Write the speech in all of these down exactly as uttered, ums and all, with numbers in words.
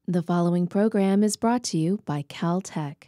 The following program is brought to you by Caltech.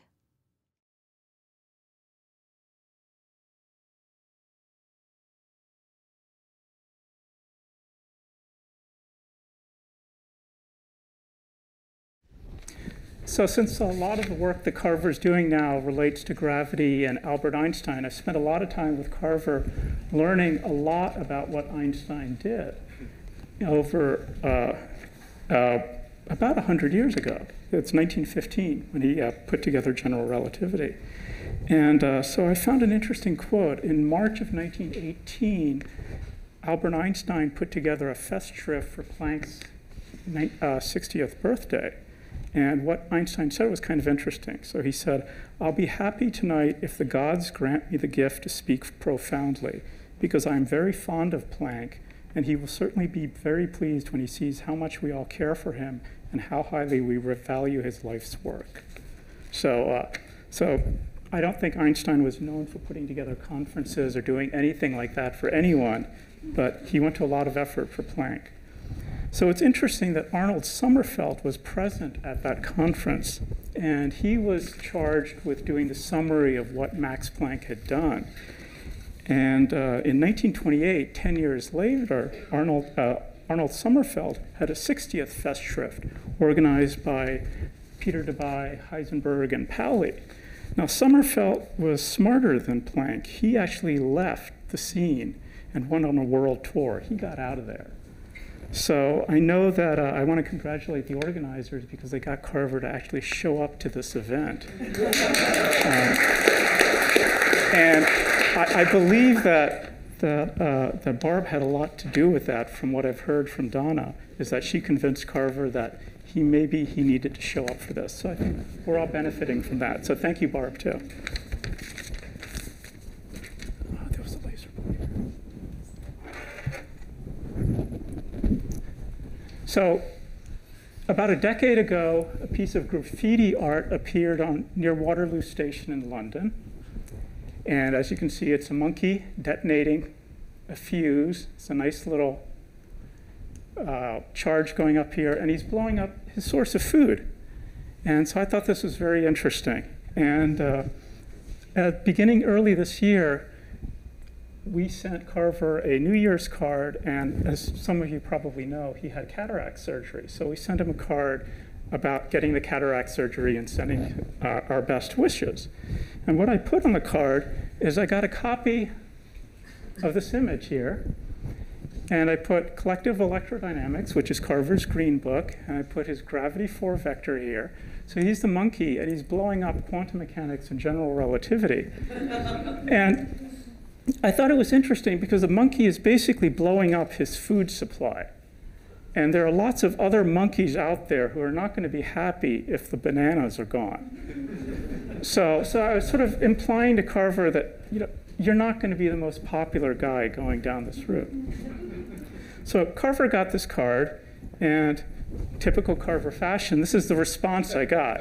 So since a lot of the work that Carver's doing now relates to gravity and Albert Einstein, I spent a lot of time with Carver learning a lot about what Einstein did over uh, uh, about one hundred years ago. It's nineteen fifteen when he uh, put together general relativity. And uh, so I found an interesting quote. In March of nineteen eighteen, Albert Einstein put together a festschrift for Planck's uh, sixtieth birthday. And what Einstein said was kind of interesting. So he said, "I'll be happy tonight if the gods grant me the gift to speak profoundly, because I'm very fond of Planck, and he will certainly be very pleased when he sees how much we all care for him and how highly we value his life's work." So, uh, so I don't think Einstein was known for putting together conferences or doing anything like that for anyone, but he went to a lot of effort for Planck. So it's interesting that Arnold Sommerfeld was present at that conference, and he was charged with doing the summary of what Max Planck had done. And uh, in nineteen twenty-eight, ten years later, Arnold, uh, Arnold Sommerfeld had a sixtieth festschrift organized by Peter Debye, Heisenberg, and Pauli. Now, Sommerfeld was smarter than Planck. He actually left the scene and went on a world tour. He got out of there. So I know that uh, I want to congratulate the organizers because they got Carver to actually show up to this event. um, and I, I believe that, that, uh, that Barb had a lot to do with that from what I've heard from Donna, is that she convinced Carver that he maybe he needed to show up for this. So I think we're all benefiting from that. So thank you, Barb, too. Oh, there was a laser pointer. So about a decade ago, a piece of graffiti art appeared on near Waterloo Station in London. And as you can see, it's a monkey detonating a fuse. It's a nice little uh, charge going up here, and he's blowing up his source of food. And so I thought this was very interesting. And uh, at beginning early this year, we sent Carver a New Year's card, and as some of you probably know, he had cataract surgery. So we sent him a card about getting the cataract surgery and sending uh, our best wishes. And what I put on the card is I got a copy of this image here, and I put Collective Electrodynamics, which is Carver's green book, and I put his gravity four vector here. So he's the monkey, and he's blowing up quantum mechanics and general relativity. And I thought it was interesting because the monkey is basically blowing up his food supply. And there are lots of other monkeys out there who are not going to be happy if the bananas are gone. so, so I was sort of implying to Carver that, you know, you're not going to be the most popular guy going down this route. So Carver got this card, and typical Carver fashion, this is the response I got.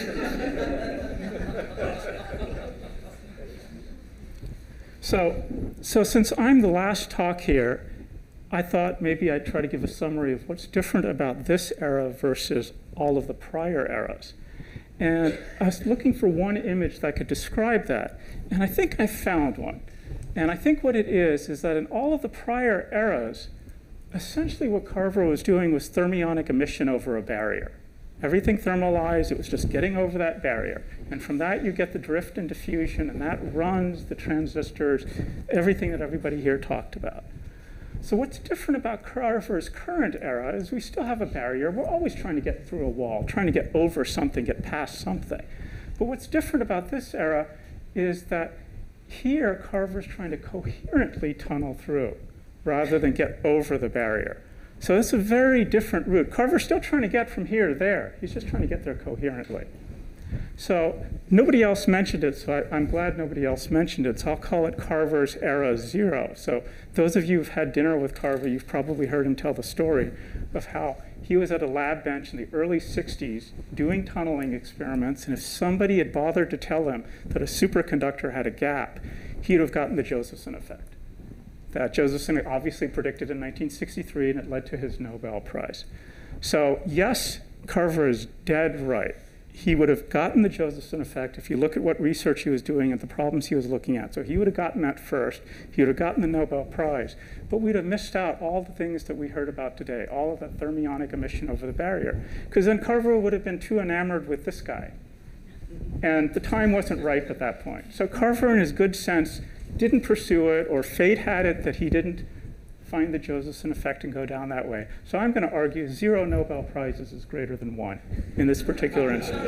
So, so since I'm the last talk here, I thought maybe I'd try to give a summary of what's different about this era versus all of the prior eras. And I was looking for one image that could describe that, and I think I found one. And I think what it is is that in all of the prior eras, essentially what Carver was doing was thermionic emission over a barrier. Everything thermalized, it was just getting over that barrier. And from that, you get the drift and diffusion, and that runs the transistors, everything that everybody here talked about. So what's different about Carver's current era is we still have a barrier. We're always trying to get through a wall, trying to get over something, get past something. But what's different about this era is that here, Carver's trying to coherently tunnel through rather than get over the barrier. So it's a very different route. Carver's still trying to get from here to there. He's just trying to get there coherently. So nobody else mentioned it, so I, I'm glad nobody else mentioned it. So I'll call it Carver's Era Zero. So those of you who've had dinner with Carver, you've probably heard him tell the story of how he was at a lab bench in the early sixties doing tunneling experiments, and if somebody had bothered to tell him that a superconductor had a gap, he'd have gotten the Josephson effect. That Josephson obviously predicted in nineteen sixty-three, and it led to his Nobel Prize. So yes, Carver is dead right. He would have gotten the Josephson effect if you look at what research he was doing and the problems he was looking at. So he would have gotten that first. He would have gotten the Nobel Prize. But we'd have missed out all the things that we heard about today, all of that thermionic emission over the barrier. Because then Carver would have been too enamored with this guy. And the time wasn't ripe at that point. So Carver, in his good sense, didn't pursue it, or fate had it that he didn't find the Josephson effect and go down that way. So I'm going to argue zero Nobel Prizes is greater than one in this particular instance.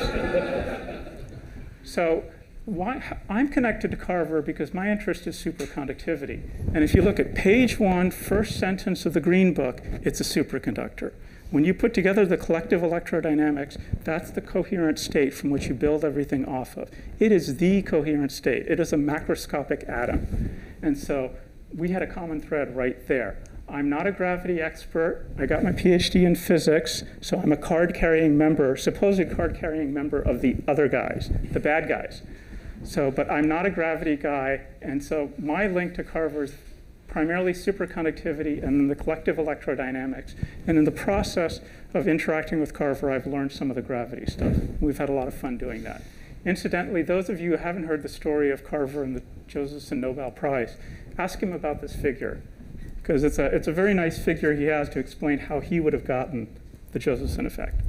So why, I'm connected to Carver because my interest is superconductivity. And if you look at page one, first sentence of the Green Book, it's a superconductor. When you put together the collective electrodynamics, that's the coherent state from which you build everything off of. It is the coherent state. It is a macroscopic atom. And so we had a common thread right there. I'm not a gravity expert. I got my PhD in physics, so I'm a card-carrying member, supposed card-carrying member of the other guys, the bad guys. So, but I'm not a gravity guy, and so my link to Carver is primarily superconductivity and then the collective electrodynamics. And in the process of interacting with Carver, I've learned some of the gravity stuff. We've had a lot of fun doing that. Incidentally, those of you who haven't heard the story of Carver and the Josephson Nobel Prize, ask him about this figure, because it's a, it's a very nice figure he has to explain how he would have gotten the Josephson effect.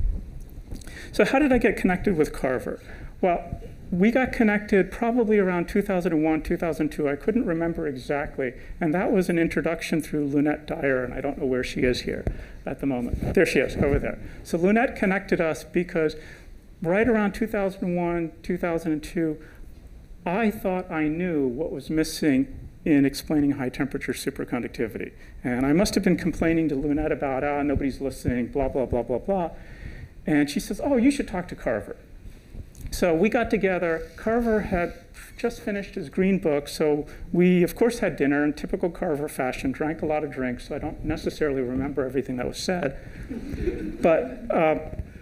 So how did I get connected with Carver? Well, we got connected probably around two thousand one, two thousand two. I couldn't remember exactly. And that was an introduction through Lunette Dyer, and I don't know where she is here at the moment. There she is, over there. So Lunette connected us because right around two thousand one, two thousand two, I thought I knew what was missing in explaining high temperature superconductivity. And I must have been complaining to Lunette about, ah, nobody's listening, blah, blah, blah, blah, blah. And she says, oh, you should talk to Carver. So we got together. Carver had just finished his Green Book, so we, of course, had dinner in typical Carver fashion, drank a lot of drinks, so I don't necessarily remember everything that was said. But, uh,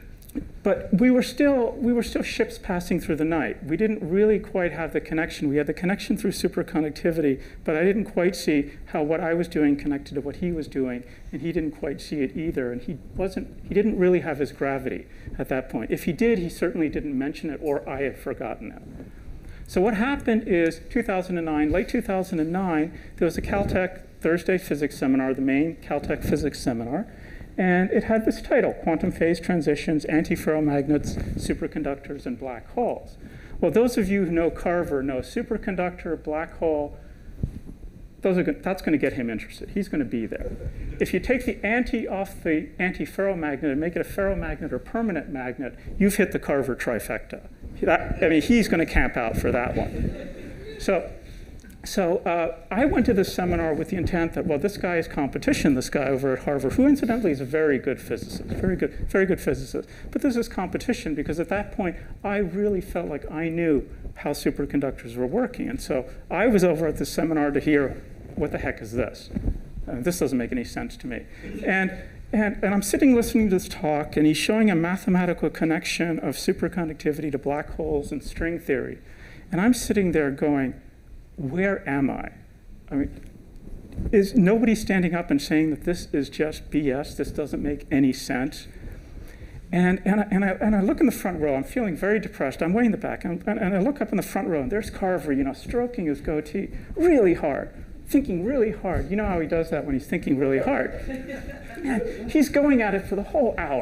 but we were still, we were still ships passing through the night. We didn't really quite have the connection. We had the connection through superconductivity, but I didn't quite see how what I was doing connected to what he was doing, and he didn't quite see it either, and he wasn't, he didn't really have his gravity at that point. If he did, he certainly didn't mention it, or I had forgotten it. So what happened is two thousand nine, late two thousand nine, there was a Caltech Thursday physics seminar, the main Caltech physics seminar, and it had this title, Quantum Phase Transitions, Antiferromagnets, Superconductors, and Black Holes. Well, those of you who know Carver know superconductor, black hole, those are good, that's going to get him interested. He's going to be there. If you take the anti off the antiferromagnet and make it a ferromagnet or permanent magnet, you've hit the Carver trifecta. That, I mean, he's going to camp out for that one. So, so uh, I went to this seminar with the intent that, well, this guy is competition, this guy over at Harvard, who incidentally is a very good physicist, very good, very good physicist. But this is competition because at that point, I really felt like I knew how superconductors were working. And so I was over at this seminar to hear, what the heck is this? Uh, this doesn't make any sense to me. And, and, and I'm sitting listening to this talk, and he's showing a mathematical connection of superconductivity to black holes and string theory. And I'm sitting there going, where am I? I mean, is nobody standing up and saying that this is just B S, this doesn't make any sense? And, and, I, and, I, and I look in the front row, I'm feeling very depressed, I'm way in the back, and, and, and I look up in the front row, and there's Carver, you know, stroking his goatee really hard, thinking really hard. You know how he does that when he's thinking really hard. And he's going at it for the whole hour.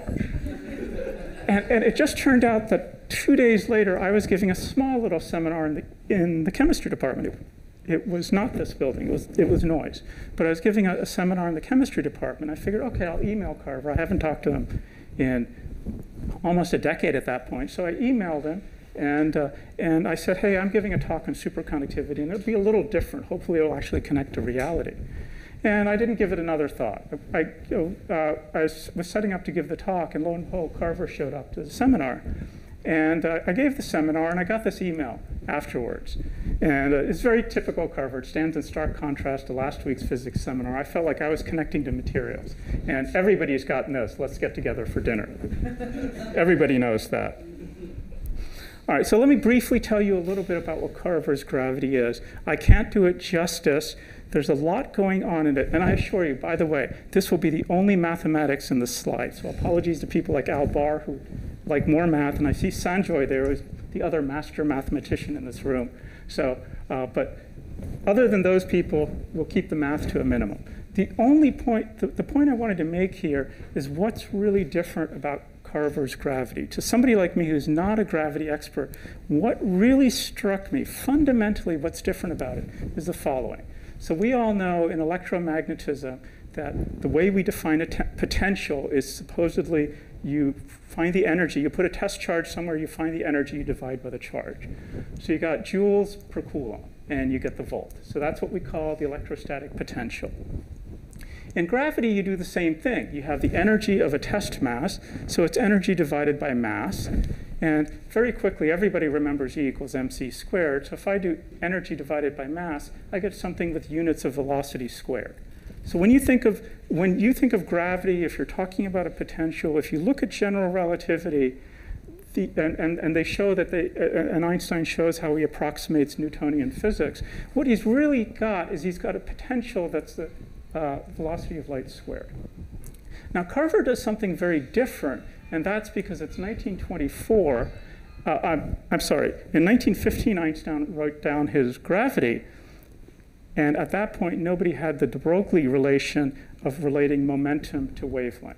And, and it just turned out that two days later, I was giving a small little seminar in the, in the chemistry department. It, it was not this building, it was, it was noise. But I was giving a, a seminar in the chemistry department. I figured, okay, I'll email Carver. I haven't talked to him in almost a decade at that point. So I emailed him, and, uh, and I said, hey, I'm giving a talk on superconductivity, and it'll be a little different. Hopefully, it'll actually connect to reality. And I didn't give it another thought. I, you know, uh, I was, was setting up to give the talk, and lo and behold, Carver showed up to the seminar. And uh, I gave the seminar, and I got this email afterwards. And uh, it's very typical Carver. It stands in stark contrast to last week's physics seminar. I felt like I was connecting to materials. And everybody's gotten this. Let's get together for dinner. Everybody knows that. All right, so let me briefly tell you a little bit about what Carver's gravity is. I can't do it justice. There's a lot going on in it. And I assure you, by the way, this will be the only mathematics in this slide. So apologies to people like Al Barr who like more math. And I see Sanjoy there, who's the other master mathematician in this room. So, uh, but other than those people, we'll keep the math to a minimum. The only point, the, the point I wanted to make here is what's really different about Carver's gravity. To somebody like me who's not a gravity expert, what really struck me, fundamentally what's different about it, is the following. So we all know in electromagnetism that the way we define a potential is supposedly you find the energy, you put a test charge somewhere, you find the energy, you divide by the charge. So you got joules per coulomb, and you get the volt. So that's what we call the electrostatic potential. In gravity, you do the same thing. You have the energy of a test mass, so it's energy divided by mass. And very quickly, everybody remembers E equals mc squared. So if I do energy divided by mass, I get something with units of velocity squared. So when you think of, when you think of gravity, if you're talking about a potential, if you look at general relativity, the, and, and, and they show that they, uh, and Einstein shows how he approximates Newtonian physics, what he's really got is he's got a potential that's the uh, velocity of light squared. Now Carver does something very different, and that's because it's nineteen twenty-four, uh, I'm, I'm sorry, in nineteen fifteen Einstein wrote down his gravity, and at that point nobody had the de Broglie relation of relating momentum to wavelength.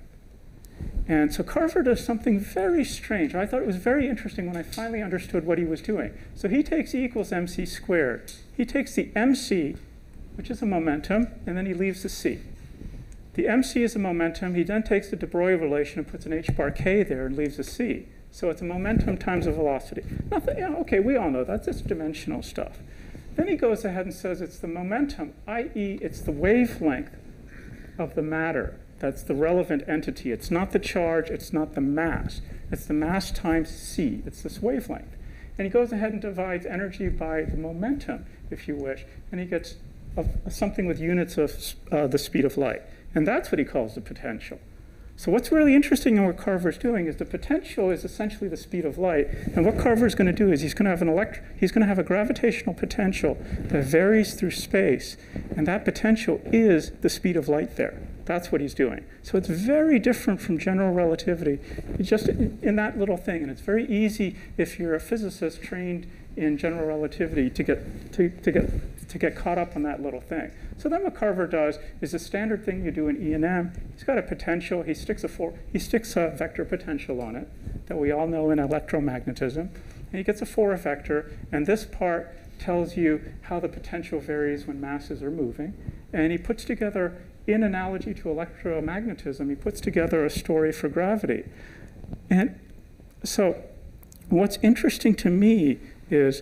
And so Carver does something very strange. I thought it was very interesting when I finally understood what he was doing. So he takes E equals mc squared. He takes the mc, which is a momentum, and then he leaves the c. The mc is a momentum. He then takes the de Broglie relation and puts an h bar k there and leaves a c. So it's a momentum times a velocity. Nothing, you know, okay, we all know that. That's dimensional stuff. Then he goes ahead and says it's the momentum, that is it's the wavelength of the matter. That's the relevant entity. It's not the charge, it's not the mass. It's the mass times c. It's this wavelength. And he goes ahead and divides energy by the momentum, if you wish, and he gets a, a, something with units of uh, the speed of light. And that's what he calls the potential. So what's really interesting in what Carver's doing is the potential is essentially the speed of light. And what Carver's going to do is he's going to have an elect he's going to have a gravitational potential that varies through space. And that potential is the speed of light there. That's what he's doing. So it's very different from general relativity, just in, in that little thing. And it's very easy if you're a physicist trained in general relativity to get to, to get to get caught up on that little thing. So then what Carver does is the standard thing you do in E and M. He's got a potential. He sticks a four, he sticks a vector potential on it that we all know in electromagnetism, and he gets a four vector. And this part tells you how the potential varies when masses are moving. And he puts together, in analogy to electromagnetism, he puts together a story for gravity. And so what's interesting to me is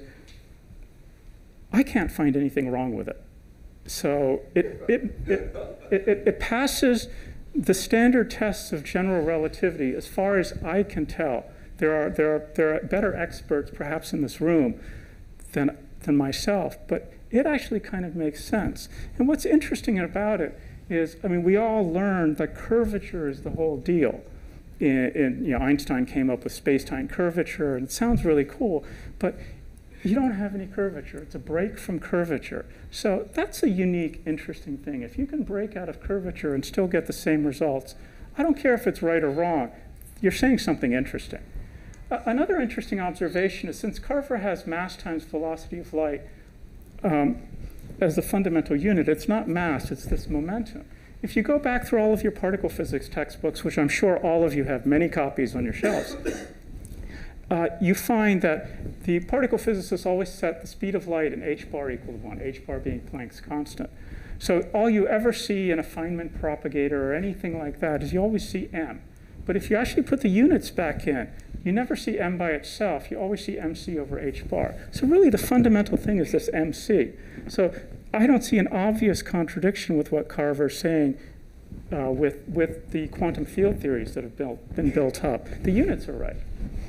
I can't find anything wrong with it. So it, it, it, it, it, it passes the standard tests of general relativity as far as I can tell. There are, there are, there are better experts perhaps in this room than, than myself, but it actually kind of makes sense. And what's interesting about it is, I mean, we all learned that curvature is the whole deal. In, in, you know, Einstein came up with space-time curvature, and it sounds really cool, but you don't have any curvature. It's a break from curvature. So that's a unique, interesting thing. If you can break out of curvature and still get the same results, I don't care if it's right or wrong, you're saying something interesting. Uh, another interesting observation is since Carver has mass times velocity of light um, as the fundamental unit, it's not mass, it's this momentum. If you go back through all of your particle physics textbooks, which I'm sure all of you have many copies on your shelves, uh, you find that the particle physicists always set the speed of light in h bar equal to one, h bar being Planck's constant. So all you ever see in a Feynman propagator or anything like that is you always see m. But if you actually put the units back in, you never see m by itself. You always see mc over h bar. So really the fundamental thing is this mc. So I don't see an obvious contradiction with what Carver's saying uh, with, with the quantum field theories that have built, been built up. The units are right.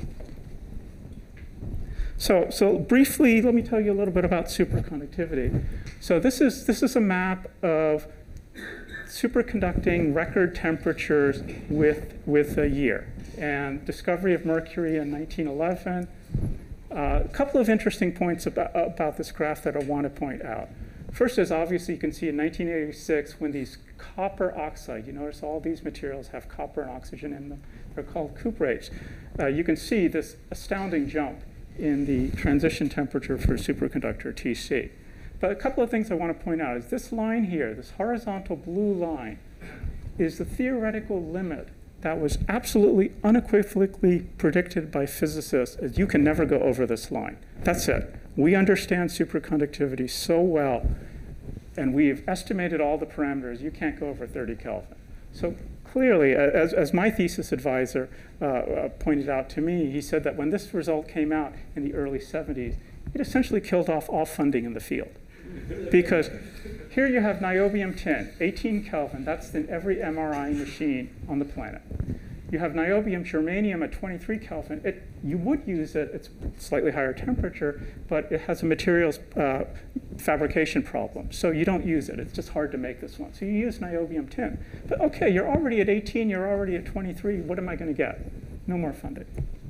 So, so briefly, let me tell you a little bit about superconductivity. So this is, this is a map of superconducting record temperatures with, with a year. And discovery of mercury in nineteen eleven. Uh, a couple of interesting points about, about this graph that I want to point out. First is obviously you can see in nineteen eighty-six when these copper oxide, you notice all these materials have copper and oxygen in them. They're called cuprates. Uh, you can see this astounding jump in the transition temperature for superconductor T C. But a couple of things I want to point out is this line here, this horizontal blue line, is the theoretical limit that was absolutely unequivocally predicted by physicists as you can never go over this line. That's it. We understand superconductivity so well, and we've estimated all the parameters. You can't go over thirty Kelvin. So clearly, as, as my thesis advisor uh, uh, pointed out to me, he said that when this result came out in the early seventies, it essentially killed off all funding in the field. Because here you have niobium tin, eighteen Kelvin. That's in every M R I machine on the planet. You have niobium germanium at twenty-three Kelvin. It, you would use it, it's slightly higher temperature, but it has a materials uh, fabrication problem. So you don't use it. It's just hard to make this one. So you use niobium tin. But OK, you're already at eighteen. You're already at twenty-three. What am I going to get? No more funding.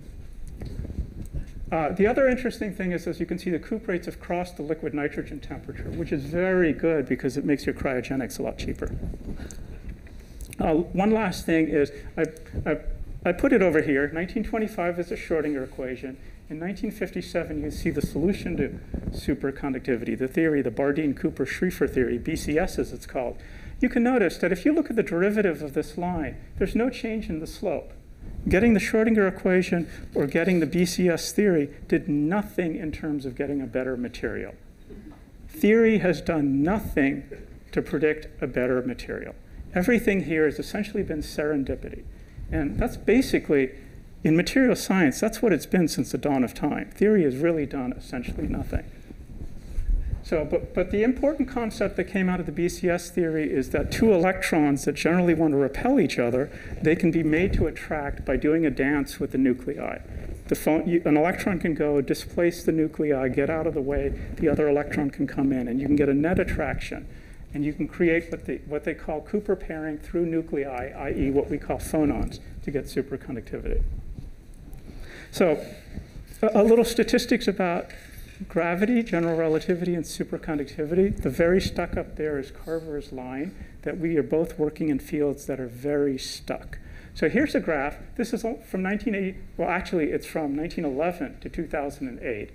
Uh, the other interesting thing is, as you can see, the cuprates have crossed the liquid nitrogen temperature, which is very good because it makes your cryogenics a lot cheaper. Uh, one last thing is, I, I, I put it over here. nineteen twenty-five is a Schrodinger equation. In nineteen fifty-seven, you see the solution to superconductivity, the theory, the Bardeen-Cooper-Schrieffer theory, B C S as it's called. You can notice that if you look at the derivative of this line, there's no change in the slope. Getting the Schrodinger equation or getting the B C S theory did nothing in terms of getting a better material. Theory has done nothing to predict a better material. Everything here has essentially been serendipity. And that's basically, in material science, that's what it's been since the dawn of time. Theory has really done essentially nothing. So, but, but the important concept that came out of the B C S theory is that two electrons that generally want to repel each other, they can be made to attract by doing a dance with the nuclei. The phone, you, an electron can go displace the nuclei, get out of the way, the other electron can come in, and you can get a net attraction. And you can create what they, what they call Cooper pairing through nuclei, that is what we call phonons, to get superconductivity. So a, a little statistics about gravity, general relativity, and superconductivity. The very stuck up there is Carver's line, that we are both working in fields that are very stuck. So here's a graph. This is from nineteen eighty, well, actually, it's from nineteen eleven to two thousand eight.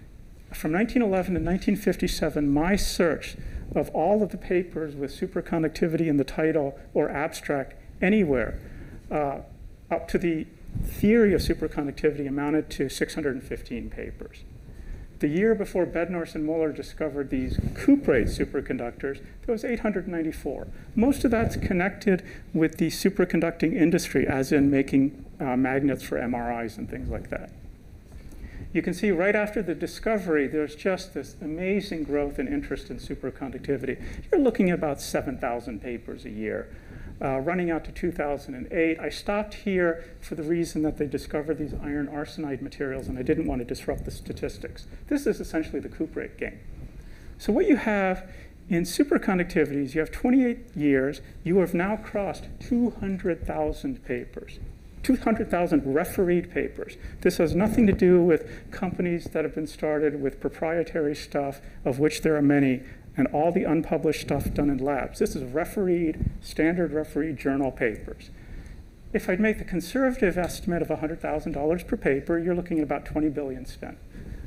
From nineteen eleven to nineteen fifty-seven, my search of all of the papers with superconductivity in the title or abstract anywhere uh, up to the theory of superconductivity amounted to six hundred fifteen papers. The year before Bednorz and Muller discovered these cuprate superconductors, there was eight hundred ninety-four. Most of that's connected with the superconducting industry, as in making uh, magnets for M R Is and things like that. You can see right after the discovery, there's just this amazing growth and interest in superconductivity. You're looking at about seven thousand papers a year. Uh, running out to two thousand eight, I stopped here for the reason that they discovered these iron arsenide materials, and I didn't want to disrupt the statistics. This is essentially the cuprate game. So what you have in superconductivity is you have twenty-eight years. You have now crossed two hundred thousand papers. two hundred thousand refereed papers. This has nothing to do with companies that have been started with proprietary stuff, of which there are many, and all the unpublished stuff done in labs. This is refereed, standard refereed journal papers. If I'd make the conservative estimate of one hundred thousand dollars per paper, you're looking at about twenty billion dollars spent.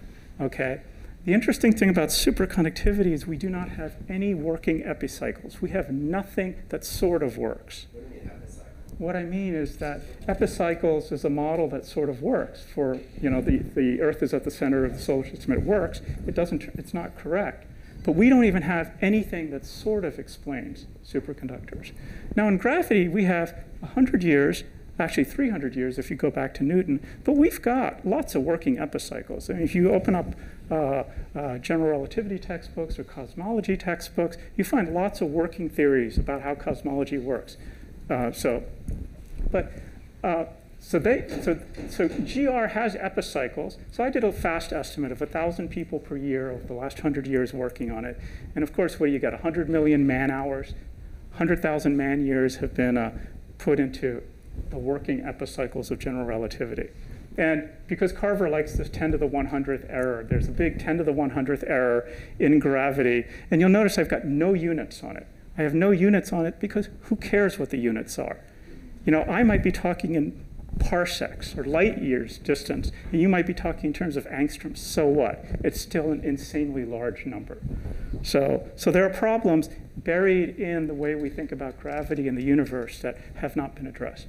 Okay? The interesting thing about superconductivity is we do not have any working epicycles. We have nothing that sort of works. What do you mean epicycle? What I mean is that epicycles is a model that sort of works for, you know, the, the Earth is at the center of the solar system. It works. It doesn't, it's not correct. But we don't even have anything that sort of explains superconductors. Now in gravity, we have one hundred years, actually three hundred years if you go back to Newton, but we've got lots of working epicycles. I mean, if you open up uh, uh, general relativity textbooks or cosmology textbooks, you find lots of working theories about how cosmology works. Uh, so, but, uh, so, they, so, so G R has epicycles. So I did a fast estimate of one thousand people per year over the last one hundred years working on it. And of course, what do you get? one hundred million man hours, one hundred thousand man years have been uh, put into the working epicycles of general relativity. And because Carver likes this ten to the one hundredth error, there's a big ten to the one hundredth error in gravity. And you'll notice I've got no units on it. I have no units on it because who cares what the units are? You know, I might be talking in parsecs or light years distance, and you might be talking in terms of angstroms. So what? It's still an insanely large number. So, so there are problems buried in the way we think about gravity in the universe that have not been addressed.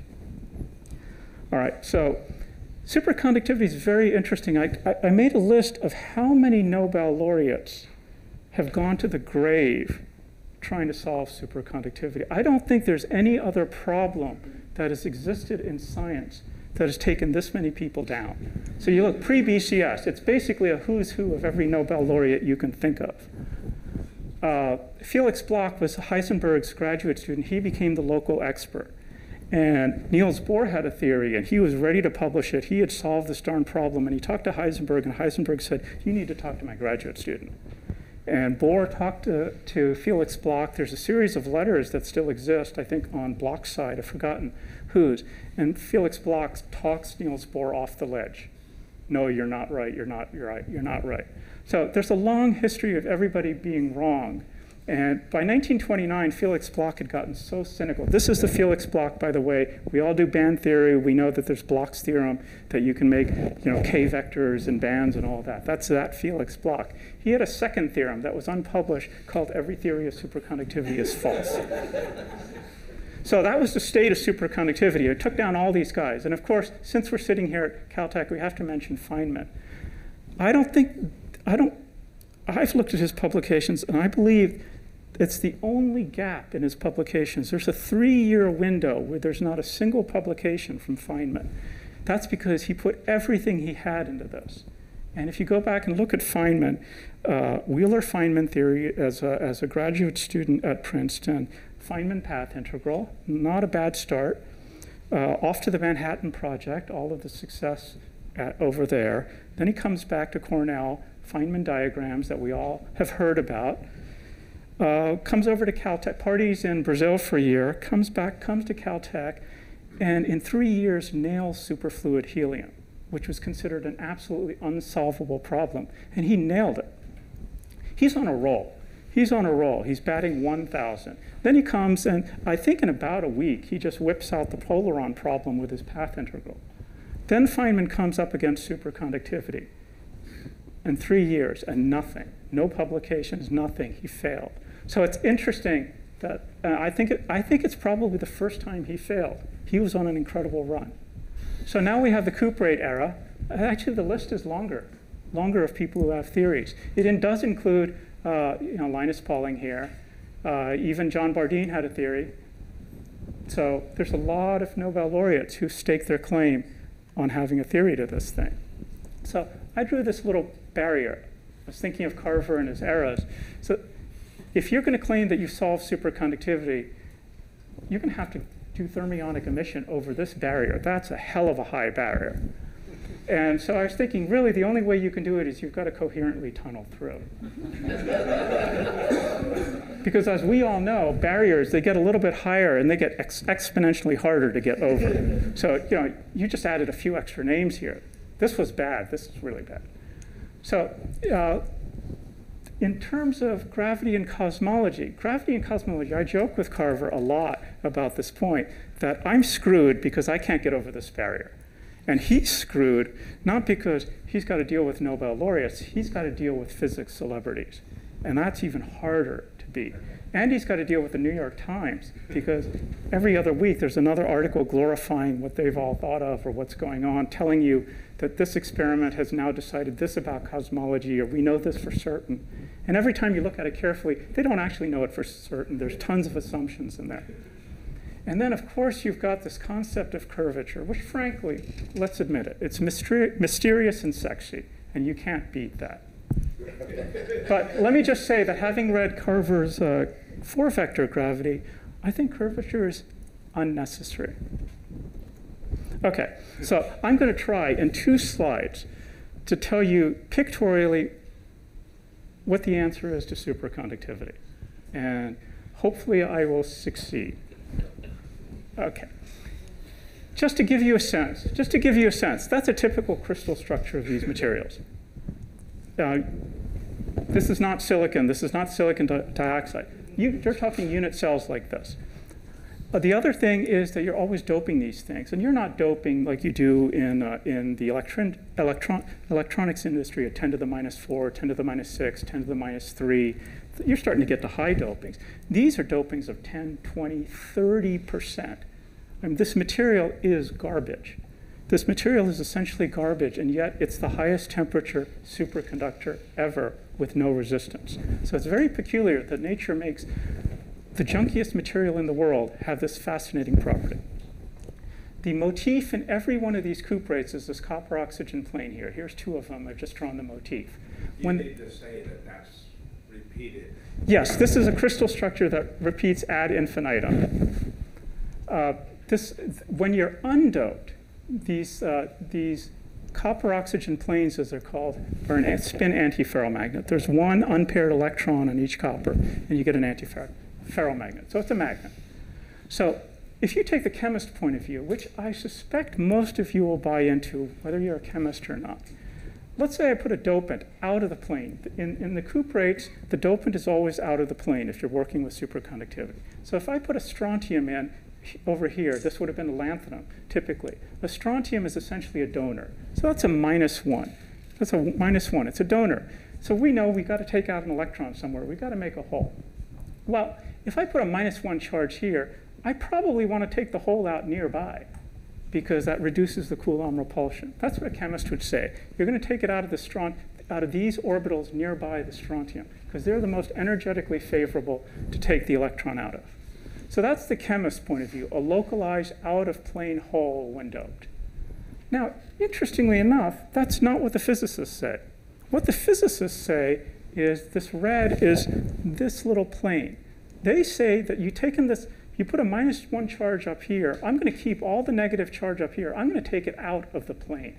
All right, so superconductivity is very interesting. I, I, I made a list of how many Nobel laureates have gone to the grave trying to solve superconductivity. I don't think there's any other problem that has existed in science that has taken this many people down. So you look pre-B C S, it's basically a who's who of every Nobel laureate you can think of. Uh, Felix Bloch was Heisenberg's graduate student. He became the local expert. And Niels Bohr had a theory, and he was ready to publish it. He had solved this darn problem, and he talked to Heisenberg, and Heisenberg said, you need to talk to my graduate student. And Bohr talked to, to Felix Bloch. There's a series of letters that still exist, I think, on Bloch's side. I've forgotten whose. And Felix Bloch talks Niels Bohr off the ledge. No, you're not right. You're not you're right. You're not right. So there's a long history of everybody being wrong. And by nineteen twenty-nine, Felix Bloch had gotten so cynical. This is the Felix Bloch, by the way. We all do band theory. We know that there's Bloch's theorem, that you can make, you know, K vectors and bands and all that. That's that Felix Bloch. He had a second theorem that was unpublished called every theory of superconductivity is false. So that was the state of superconductivity. It took down all these guys. And of course, since we're sitting here at Caltech, we have to mention Feynman. I don't think, I don't, I've looked at his publications, and I believe it's the only gap in his publications. There's a three-year window where there's not a single publication from Feynman. That's because he put everything he had into this. And if you go back and look at Feynman, uh, Wheeler-Feynman theory as a, as a graduate student at Princeton, Feynman path integral, not a bad start. Uh, off to the Manhattan Project, all of the success at, over there. Then he comes back to Cornell, Feynman diagrams that we all have heard about. Uh, comes over to Caltech, parties in Brazil for a year, comes back, comes to Caltech, and in three years nails superfluid helium, which was considered an absolutely unsolvable problem. And he nailed it. He's on a roll. He's on a roll. He's batting one thousand. Then he comes, and I think in about a week, he just whips out the polaron problem with his path integral. Then Feynman comes up against superconductivity. In three years, and nothing. No publications, nothing. He failed. So it's interesting that uh, I, think it, I think it's probably the first time he failed. He was on an incredible run. So now we have the Coupe-Rate era. Actually, the list is longer, longer of people who have theories. It does include uh, you know, Linus Pauling here. Uh, even John Bardeen had a theory. So there's a lot of Nobel laureates who stake their claim on having a theory to this thing. So I drew this little barrier. I was thinking of Carver and his eras. So if you're going to claim that you solve superconductivity, you're going to have to do thermionic emission over this barrier. That's a hell of a high barrier. And so I was thinking, really, the only way you can do it is you've got to coherently tunnel through. Because as we all know, barriers, they get a little bit higher, and they get ex exponentially harder to get over. So, you know, you just added a few extra names here. This was bad. This is really bad. So uh, in terms of gravity and cosmology, gravity and cosmology, I joke with Carver a lot about this point, that I'm screwed because I can't get over this barrier. And he's screwed not because he's got to deal with Nobel laureates, he's got to deal with physics celebrities. And that's even harder to beat. And he's got to deal with the New York Times, because every other week there's another article glorifying what they've all thought of or what's going on, telling you that this experiment has now decided this about cosmology, or we know this for certain. And every time you look at it carefully, they don't actually know it for certain. There's tons of assumptions in there. And then, of course, you've got this concept of curvature, which, frankly, let's admit it, it's mysteri mysterious and sexy, and you can't beat that. But let me just say that having read Carver's uh, four-vector gravity, I think curvature is unnecessary. OK, so I'm going to try in two slides to tell you pictorially what the answer is to superconductivity. And hopefully I will succeed. OK. just to give you a sense, just to give you a sense, that's a typical crystal structure of these materials. Uh, this is not silicon. This is not silicon di dioxide. You, you're talking unit cells like this. Uh, the other thing is that you're always doping these things, and you're not doping like you do in, uh, in the electron, electron, electronics industry at ten to the minus four, ten to the minus six, ten to the minus three. You're starting to get to high dopings. These are dopings of ten, twenty, thirty percent. I mean, this material is garbage. This material is essentially garbage, and yet it's the highest temperature superconductor ever with no resistance. So it's very peculiar that nature makes the junkiest material in the world have this fascinating property. The motif in every one of these cuprates is this copper oxygen plane here. Here's two of them. I've just drawn the motif. You when, need to say that that's repeated. Yes, this is a crystal structure that repeats ad infinitum. Uh, this, when you're undoped, these, uh, these copper oxygen planes, as they're called, are a spin antiferromagnet. There's one unpaired electron on each copper, and you get an antiferromagnet. Ferromagnet. So it's a magnet. So if you take the chemist point of view, which I suspect most of you will buy into, whether you're a chemist or not, let's say I put a dopant out of the plane. In, in the cuprates, the dopant is always out of the plane if you're working with superconductivity. So if I put a strontium in over here, this would have been a lanthanum, typically. The strontium is essentially a donor. So that's a minus one. That's a minus one. It's a donor. So we know we've got to take out an electron somewhere. We've got to make a hole. Well, if I put a minus one charge here, I probably want to take the hole out nearby because that reduces the Coulomb repulsion. That's what a chemist would say. You're going to take it out of, the stron out of these orbitals nearby the strontium because they're the most energetically favorable to take the electron out of. So that's the chemist's point of view, a localized out-of-plane hole when doped. Now, interestingly enough, that's not what the physicists say. What the physicists say is this red is this little plane. They say that you take in this, you put a minus one charge up here, I'm going to keep all the negative charge up here. I'm going to take it out of the plane.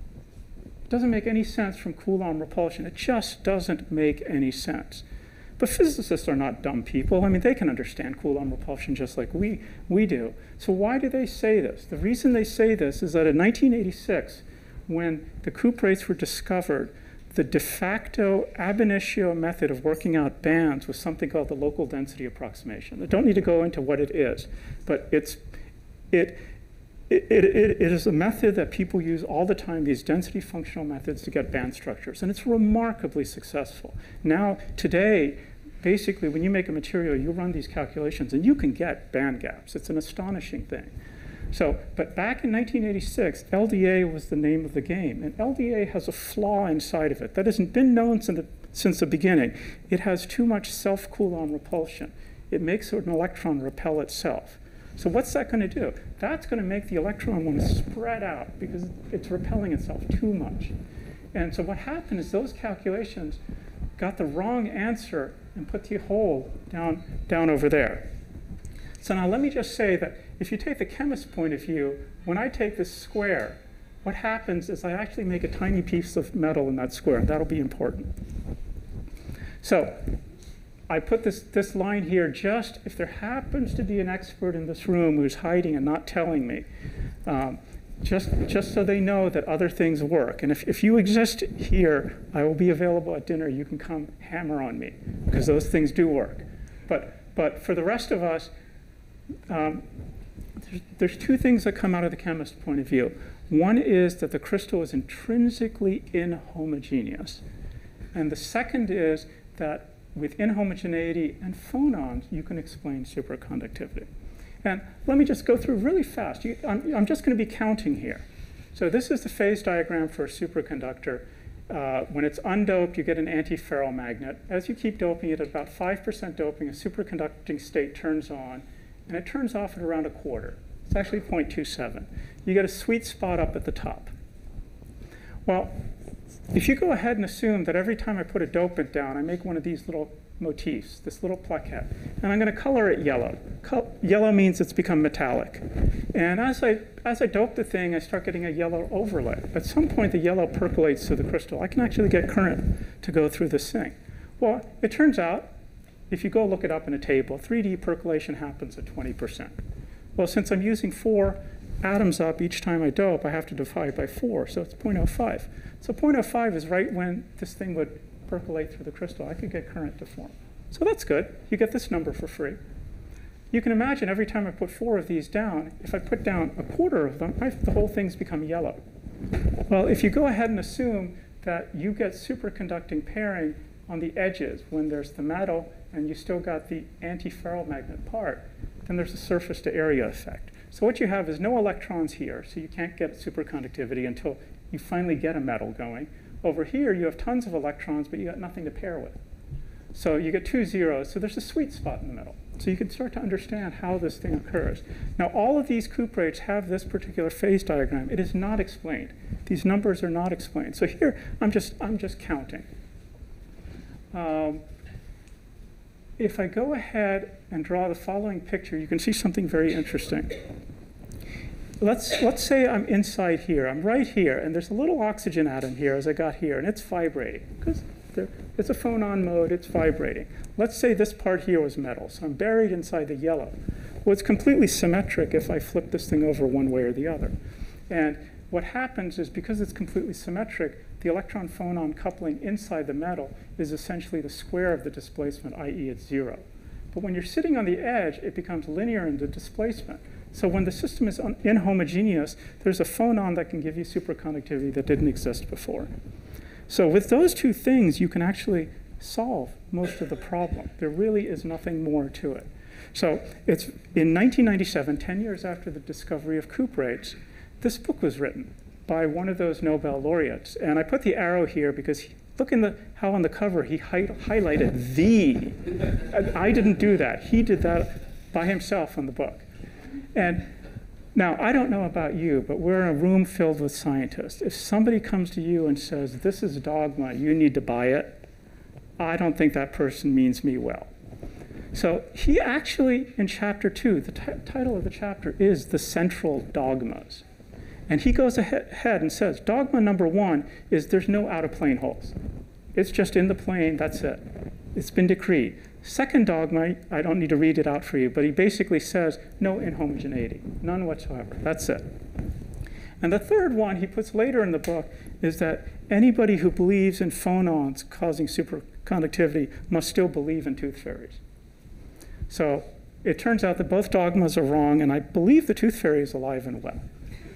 It doesn't make any sense from Coulomb repulsion. It just doesn't make any sense. But physicists are not dumb people. I mean, they can understand Coulomb repulsion just like we, we do. So why do they say this? The reason they say this is that in nineteen eighty-six, when the cuprates were discovered, the de facto ab initio method of working out bands was something called the local density approximation. I don't need to go into what it is, but it's, it, it, it, it is a method that people use all the time, these density functional methods to get band structures, and it's remarkably successful. Now, today, basically, when you make a material, you run these calculations, and you can get band gaps. It's an astonishing thing. So, but back in nineteen eighty-six, L D A was the name of the game. And L D A has a flaw inside of it that hasn't been known since the, since the beginning. It has too much self-Coulomb repulsion. It makes an electron repel itself. So what's that going to do? That's going to make the electron want to spread out because it's repelling itself too much. And so what happened is those calculations got the wrong answer and put the hole down, down over there. So now let me just say that if you take the chemist's point of view, when I take this square, what happens is I actually make a tiny piece of metal in that square, and that'll be important. So I put this, this line here just if there happens to be an expert in this room who's hiding and not telling me, um, just, just so they know that other things work. And if, if you exist here, I will be available at dinner. You can come hammer on me, because those things do work. But, but for the rest of us, um, there's, there's two things that come out of the chemist's point of view. One is that the crystal is intrinsically inhomogeneous. And the second is that with inhomogeneity and phonons, you can explain superconductivity. And let me just go through really fast. You, I'm, I'm just going to be counting here. So this is the phase diagram for a superconductor. Uh, when it's undoped, you get an antiferromagnet. As you keep doping it at about five percent doping, a superconducting state turns on, and it turns off at around a quarter. It's actually zero point two seven. You get a sweet spot up at the top. Well, if you go ahead and assume that every time I put a dopant down, I make one of these little motifs, this little plaquette, and I'm going to color it yellow. Col yellow means it's become metallic. And as I, as I dope the thing, I start getting a yellow overlay. At some point, the yellow percolates through the crystal. I can actually get current to go through this thing. Well, it turns out, if you go look it up in a table, three D percolation happens at twenty percent. Well, since I'm using four atoms up each time I dope, I have to divide by four, so it's zero point zero five. So zero point zero five is right when this thing would percolate through the crystal. I could get current to form. So that's good. You get this number for free. You can imagine every time I put four of these down, if I put down a quarter of them, I, the whole thing's become yellow. Well, if you go ahead and assume that you get superconducting pairing on the edges when there's the metal and you still got the anti-ferromagnet part, then there's a surface to area effect. So what you have is no electrons here, so you can't get superconductivity until you finally get a metal going. Over here, you have tons of electrons, but you got nothing to pair with. So you get two zeros, so there's a sweet spot in the middle. So you can start to understand how this thing occurs. Now, all of these cuprates have this particular phase diagram. It is not explained. These numbers are not explained. So here, I'm just, I'm just counting. Um, if I go ahead and draw the following picture, you can see something very interesting. Let's, let's say I'm inside here. I'm right here, and there's a little oxygen atom here as I got here, and it's vibrating. Because it's a phonon mode, it's vibrating. Let's say this part here was metal, so I'm buried inside the yellow. Well, it's completely symmetric if I flip this thing over one way or the other. And what happens is, because it's completely symmetric, the electron-phonon coupling inside the metal is essentially the square of the displacement, that is it's zero. But when you're sitting on the edge, it becomes linear in the displacement. So when the system is inhomogeneous, there's a phonon that can give you superconductivity that didn't exist before. So with those two things, you can actually solve most of the problem. There really is nothing more to it. So it's in nineteen ninety-seven, ten years after the discovery of cuprates, this book was written by one of those Nobel laureates. And I put the arrow here because he, look in the, how on the cover he hi highlighted the. I didn't do that. He did that by himself on the book. And now, I don't know about you, but we're in a room filled with scientists. If somebody comes to you and says, this is dogma, you need to buy it, I don't think that person means me well. So he actually, in chapter two, the title of the chapter is The Central Dogmas. And he goes ahead and says, dogma number one is there's no out-of-plane holes. It's just in the plane, that's it. It's been decreed. Second dogma, I don't need to read it out for you, but he basically says no inhomogeneity, none whatsoever. That's it. And the third one he puts later in the book is that anybody who believes in phonons causing superconductivity must still believe in tooth fairies. So it turns out that both dogmas are wrong, and I believe the tooth fairy is alive and well.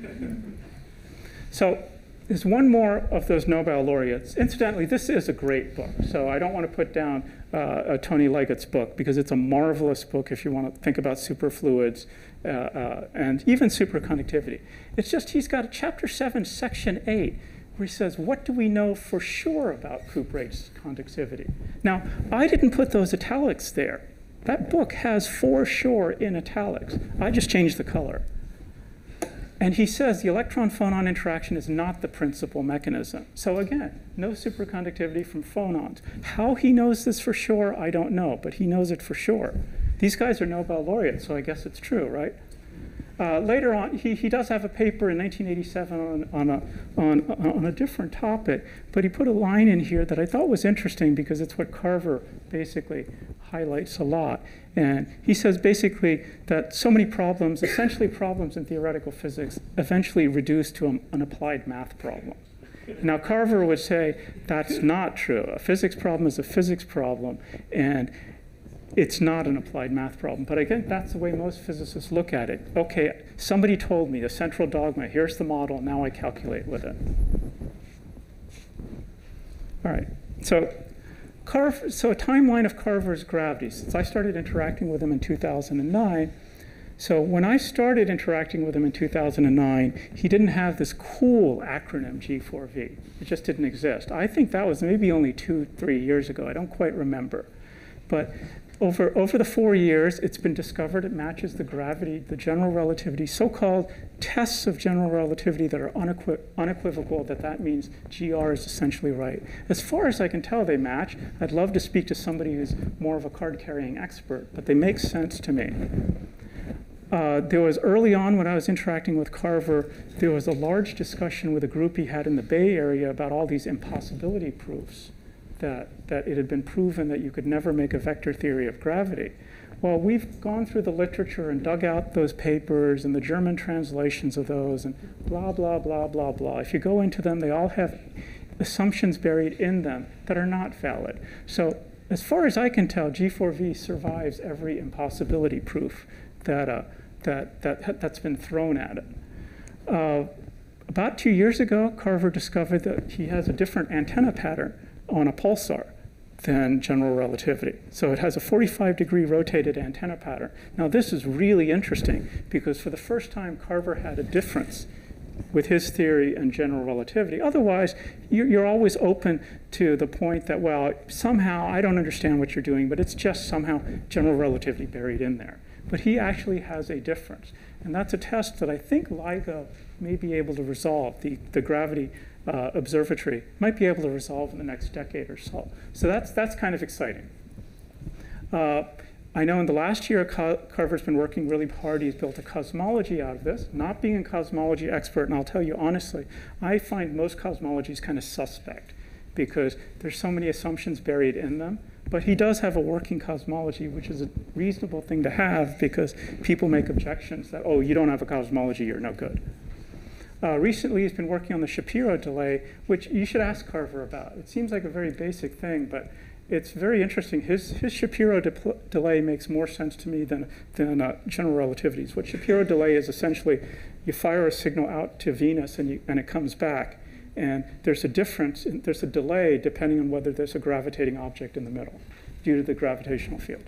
So there's one more of those Nobel laureates. Incidentally, this is a great book, so I don't want to put down uh, Tony Leggett's book, because it's a marvelous book if you want to think about superfluids uh, uh, and even superconductivity. It's just he's got a chapter seven, section eight, where he says, what do we know for sure about cuprates conductivity? Now, I didn't put those italics there. That book has for sure in italics. I just changed the color. And he says the electron-phonon interaction is not the principal mechanism. So again, no superconductivity from phonons. How he knows this for sure, I don't know, but he knows it for sure. These guys are Nobel laureates, so I guess it's true, right? Uh, later on, he, he does have a paper in nineteen eighty-seven on, on, a, on, on a different topic, but he put a line in here that I thought was interesting because it's what Carver basically highlights a lot. And he says basically that so many problems, essentially problems in theoretical physics, eventually reduce to a, an applied math problem. Now, Carver would say that's not true. A physics problem is a physics problem, and it's not an applied math problem. But again, that's the way most physicists look at it. Okay, somebody told me the central dogma, here's the model, now I calculate with it. All right, so Carver, so a timeline of Carver's gravity. Since I started interacting with him in two thousand nine, so when I started interacting with him in two thousand nine, he didn't have this cool acronym G four V. It just didn't exist. I think that was maybe only two, three years ago. I don't quite remember. But over, over the four years, it's been discovered it matches the gravity, the general relativity, so-called tests of general relativity that are unequi unequivocal, that that means G R is essentially right. As far as I can tell, they match. I'd love to speak to somebody who's more of a card-carrying expert, but they make sense to me. Uh, there was early on when I was interacting with Carver, there was a large discussion with a group he had in the Bay Area about all these impossibility proofs. That, that it had been proven that you could never make a vector theory of gravity. Well, we've gone through the literature and dug out those papers and the German translations of those and blah, blah, blah, blah, blah. If you go into them, they all have assumptions buried in them that are not valid. So as far as I can tell, G four V survives every impossibility proof that, uh, that, that, that's been thrown at it. Uh, about two years ago, Carver discovered that he has a different antenna pattern on a pulsar than general relativity. So it has a forty-five degree rotated antenna pattern. Now this is really interesting because for the first time Carver had a difference with his theory and general relativity. Otherwise, you're always open to the point that, well, somehow I don't understand what you're doing, but it's just somehow general relativity buried in there. But he actually has a difference. And that's a test that I think LIGO may be able to resolve, the, the gravity Uh, observatory might be able to resolve in the next decade or so. So that's, that's kind of exciting. Uh, I know in the last year, Car Carver's been working really hard. He's built a cosmology out of this. Not being a cosmology expert, and I'll tell you honestly, I find most cosmologies kind of suspect because there's so many assumptions buried in them. But he does have a working cosmology, which is a reasonable thing to have because people make objections that, oh, you don't have a cosmology, you're no good. Uh, recently, he's been working on the Shapiro delay, which you should ask Carver about. It seems like a very basic thing, but it's very interesting. His, his Shapiro de delay makes more sense to me than, than uh, general relativities. What Shapiro delay is essentially you fire a signal out to Venus and, you, and it comes back. And there's a difference, in, there's a delay depending on whether there's a gravitating object in the middle due to the gravitational field.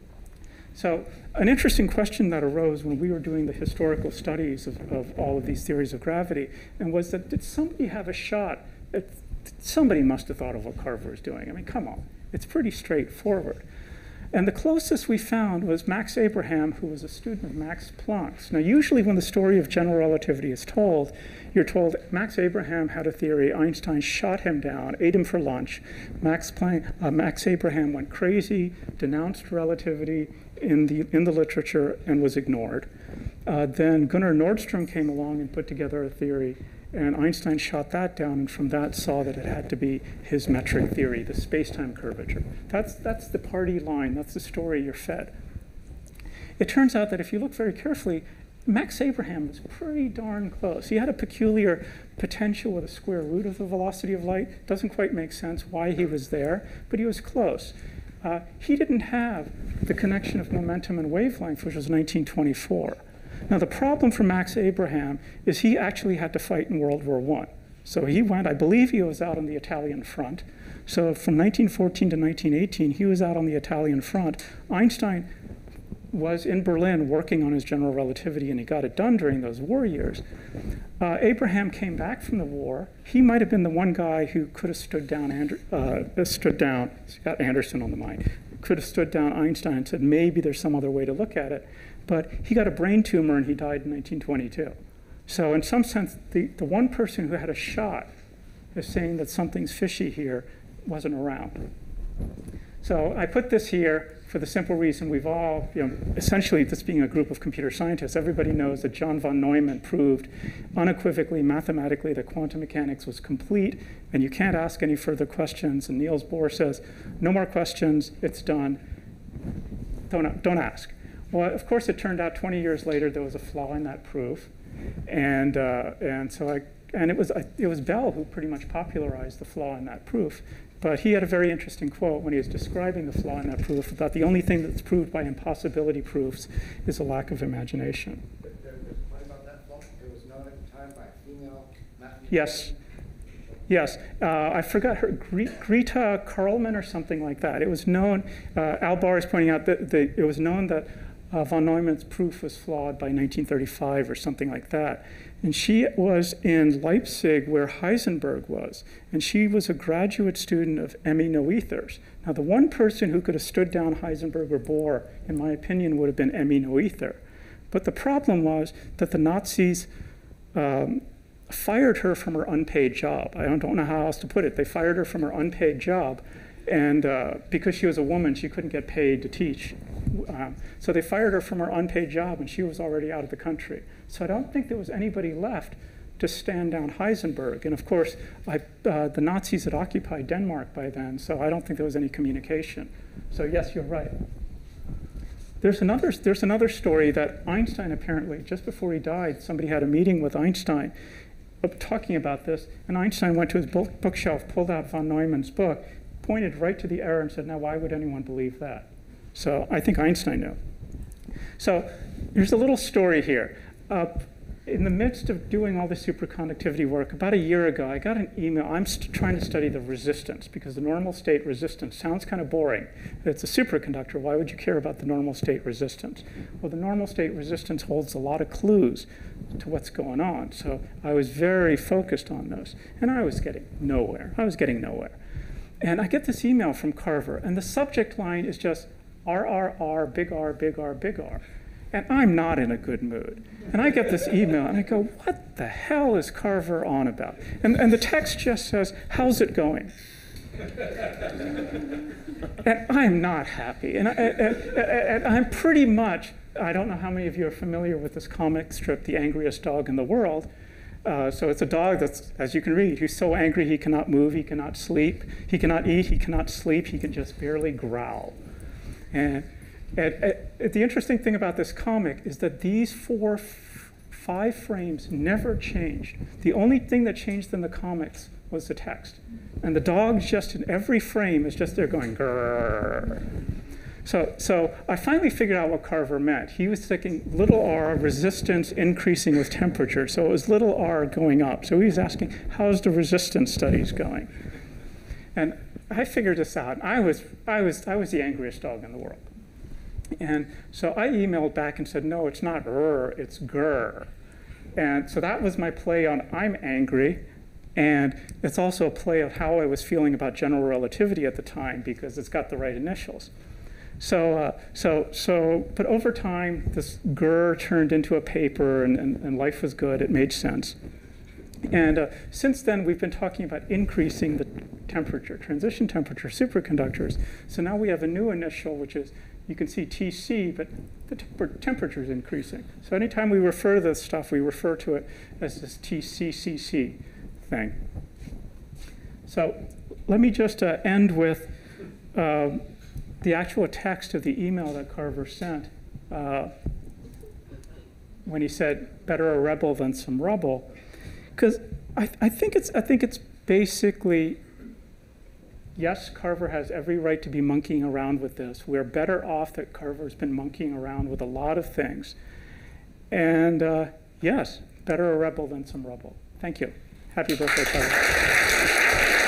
So an interesting question that arose when we were doing the historical studies of, of all of these theories of gravity, and was that did somebody have a shot at, somebody must have thought of what Carver was doing. I mean, come on, it's pretty straightforward. And the closest we found was Max Abraham, who was a student of Max Planck's. Now, usually when the story of general relativity is told, you're told Max Abraham had a theory, Einstein shot him down, ate him for lunch. Max, Planck, uh, Max Abraham went crazy, denounced relativity in the, in the literature, and was ignored. Uh, then Gunnar Nordstrom came along and put together a theory, and Einstein shot that down, and from that saw that it had to be his metric theory, the space-time curvature. That's, that's the party line. That's the story you're fed. It turns out that if you look very carefully, Max Abraham was pretty darn close. He had a peculiar potential with a square root of the velocity of light. Doesn't quite make sense why he was there, but he was close. Uh, he didn't have the connection of momentum and wavelength, which was nineteen twenty-four. Now, the problem for Max Abraham is he actually had to fight in World War One. So he went, I believe he was out on the Italian front. So from nineteen fourteen to nineteen eighteen, he was out on the Italian front. Einstein was in Berlin working on his general relativity, and he got it done during those war years. Uh, Abraham came back from the war. He might have been the one guy who could have stood down, Ander uh, stood down, he's got Anderson on the mind, could have stood down Einstein and said, maybe there's some other way to look at it. But he got a brain tumor and he died in nineteen twenty-two. So in some sense, the, the one person who had a shot at saying that something's fishy here wasn't around. So I put this here for the simple reason we've all, you know, essentially this being a group of computer scientists, everybody knows that John von Neumann proved unequivocally, mathematically, that quantum mechanics was complete, and you can't ask any further questions. And Niels Bohr says, no more questions, it's done. Don't, don't ask. Well, of course, it turned out twenty years later there was a flaw in that proof, and uh, and so I and it was it was Bell who pretty much popularized the flaw in that proof. But he had a very interesting quote when he was describing the flaw in that proof that the only thing that's proved by impossibility proofs is a lack of imagination. There's a point about that flaw. It was known at the time by a female mathematician. Yes. Yes, uh, I forgot her, Greta Karlman or something like that. It was known, uh, Al Barr is pointing out that the, it was known that uh, von Neumann's proof was flawed by nineteen thirty-five or something like that. And she was in Leipzig where Heisenberg was. And she was a graduate student of Emmy Noethers. Now, the one person who could have stood down Heisenberg or Bohr, in my opinion, would have been Emmy Noether. But the problem was that the Nazis um, fired her from her unpaid job. I don't, don't know how else to put it. They fired her from her unpaid job. And uh, because she was a woman, she couldn't get paid to teach. Um, so they fired her from her unpaid job, and she was already out of the country. So I don't think there was anybody left to stand down Heisenberg. And of course, I, uh, the Nazis had occupied Denmark by then, so I don't think there was any communication. So yes, you're right. there's another, there's another story that Einstein apparently, just before he died, somebody had a meeting with Einstein talking about this, and Einstein went to his book, bookshelf, pulled out von Neumann's book, pointed right to the error and said, now why would anyone believe that? So I think Einstein knew. So there's a little story here. Uh, in the midst of doing all the superconductivity work, about a year ago, I got an email. I'm trying to study the resistance because the normal state resistance sounds kind of boring. It's a superconductor. Why would you care about the normal state resistance? Well, the normal state resistance holds a lot of clues to what's going on. So I was very focused on those. And I was getting nowhere. I was getting nowhere. And I get this email from Carver. And the subject line is just R R R, big R, big R, big R. And I'm not in a good mood. And I get this email, and I go, what the hell is Carver on about? And, and the text just says, how's it going? And I'm not happy. And, I, and, and I'm pretty much, I don't know how many of you are familiar with this comic strip, The Angriest Dog in the World. Uh, so it's a dog that's, as you can read, he's so angry he cannot move, he cannot sleep, he cannot eat, he cannot sleep, he can just barely growl. And And, and the interesting thing about this comic is that these four, f five frames never changed. The only thing that changed in the comics was the text. And the dog just in every frame is just there going grrr. So, so I finally figured out what Carver meant. He was thinking little r, resistance increasing with temperature. So it was little r going up. So he was asking, how's the resistance studies going? And I figured this out. I was, I was, I was the angriest dog in the world. And so I emailed back and said, no, it's not rrr, it's grr. And so that was my play on I'm angry. And it's also a play of how I was feeling about general relativity at the time because it's got the right initials. So, uh, so, so, but over time, this grr turned into a paper and, and, and life was good. It made sense. And uh, since then, we've been talking about increasing the temperature, transition temperature, superconductors. So now we have a new initial, which is, you can see T C, but the temp temperature is increasing. So anytime we refer to this stuff, we refer to it as this T C C C thing. So let me just uh, end with uh, the actual text of the email that Carver sent uh, when he said, better a rebel than some rubble. Because I, I think it's I think it's basically, yes, Carver has every right to be monkeying around with this. We're better off that Carver's been monkeying around with a lot of things. And uh, yes, better a rebel than some rubble. Thank you. Happy birthday, Carver.